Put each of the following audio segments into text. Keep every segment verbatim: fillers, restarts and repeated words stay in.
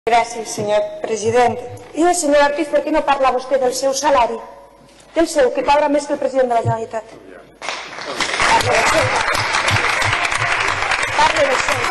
Gràcies, senyor president. I el senyor Ortiz, per què no parla vostè del seu salari? Del seu, que cobra més que el president de la Generalitat. Parle del seu. Parle del seu.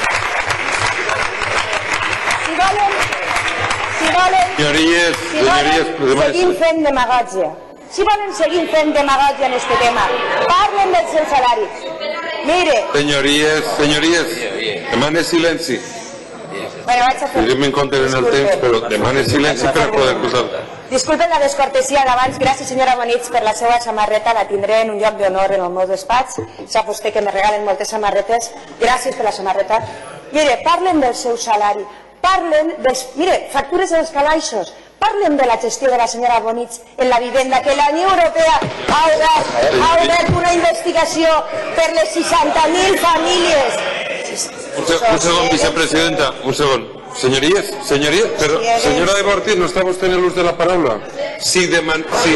Si volen... Si volen... Senyories, si volen, senyories... seguim fent demagògia. Si volen seguir fent demagògia en aquest tema, parlen del seu salari. Mire... Senyories, senyories, demane silenci. Bueno, vaig a fer... Podríem encontrar en el temps, però demane silenci per poder posar... Disculpen la descortesia d'abans. Gràcies, senyora Bonich, per la seva samarreta. La tindré en un lloc d'honor en el meu despatx. Sap vostè que me regalen moltes samarretes. Gràcies per la samarreta. Mire, parlen del seu salari. Parlen dels... Mire, factures dels calaixos. Parlen de la gestió de la senyora Bonich en la vivenda, que la Unió Europea ha obert, ha obert una investigació per les seixanta mil famílies. Un, se un segon, vicepresidenta, un segon. Senyories, senyories, però, senyora Eva Ortiz, no està vostè en l'ús de la paraula? Si deman... Si...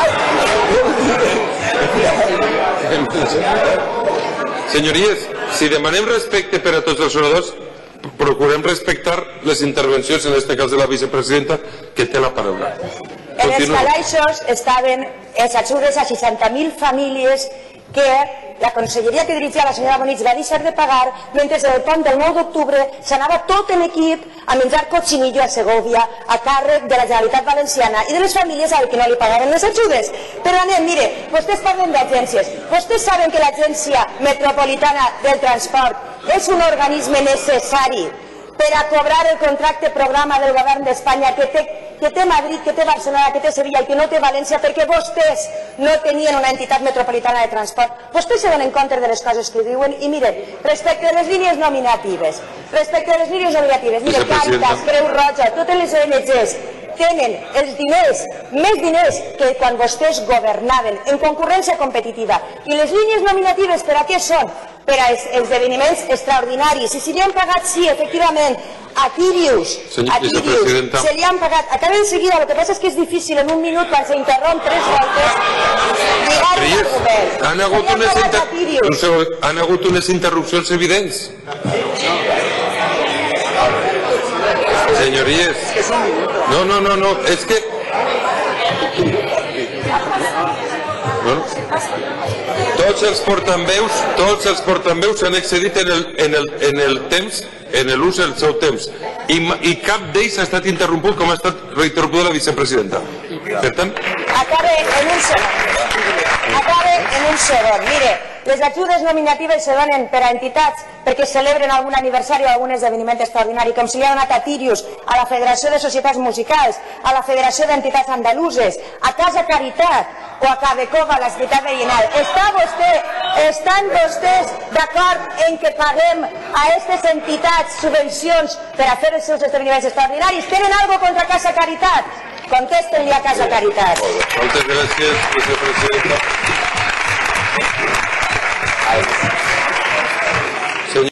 Senyories, si demanem respecte per a tots els oradors, procurem respectar les intervencions, en aquest cas de la vicepresidenta, que té la paraula. En els calaixos estaven els ajudes a seixanta mil famílies que la conselleria que dirigia la senyora Bonich va deixar de pagar, mentre el pont del nou d'octubre s'anava tot en equip a menjar cochinillo a Segovia a càrrec de la Generalitat Valenciana i de les famílies a les que no li pagaven les ajudes. Però anem, mire, vostès parlen d'agències. Vostès saben que l'Agència Metropolitana del Transport és un organisme necessari per a cobrar el contracte programa del govern d'Espanya que té, que té Madrid, que té Barcelona, que té Sevilla i que no té València, perquè vostès no tenien una entitat metropolitana de transport. Vostès se donen compte de les coses que diuen i miren, respecte a les línies nominatives, respecte a les línies nominatives, miren, Càritas, Creu Roja, totes les O N Ges tenen els diners, més diners que quan vostès governaven en concurrència competitiva. I les línies nominatives per a què són? Per a esdeveniments extraordinaris. I si li han pagat, sí, efectivament, a Tirius, a Tirius, se li han pagat. Acabem de seguida, el que passa és que és difícil en un minut, quan s'interromp tres voltes, lligar-ho al govern. Han hagut unes, inter... han hagut unes interrupcions evidents. Senyories, no, no, no, no, és que... Bueno, tots els portaveus, tots els portaveus s'han excedit en el, en el, en el temps, en l'ús del seu temps, i, i cap d'ells ha estat interromput com ha estat interrompuda la vicepresidenta. Per tant... Acabe en un segon. Acabe en un segon. Mire, les ajudes nominatives se donen per a entitats perquè celebren algun aniversari o algun esdeveniment extraordinari, com si li ha donat a Tirius, a la Federació de Societats Musicals, a la Federació d'Entitats Andaluses, a Casa Caritat o a Cabecova, la Ciutat Veïnal. Està vostè, estan vostès d'acord en que paguem a aquestes entitats subvencions per a fer els seus esdeveniments extraordinaris? Tenen alguna cosa contra Casa Caritat? Contesten-li a Casa Caritat. Moltes gràcies, vicepresidenta.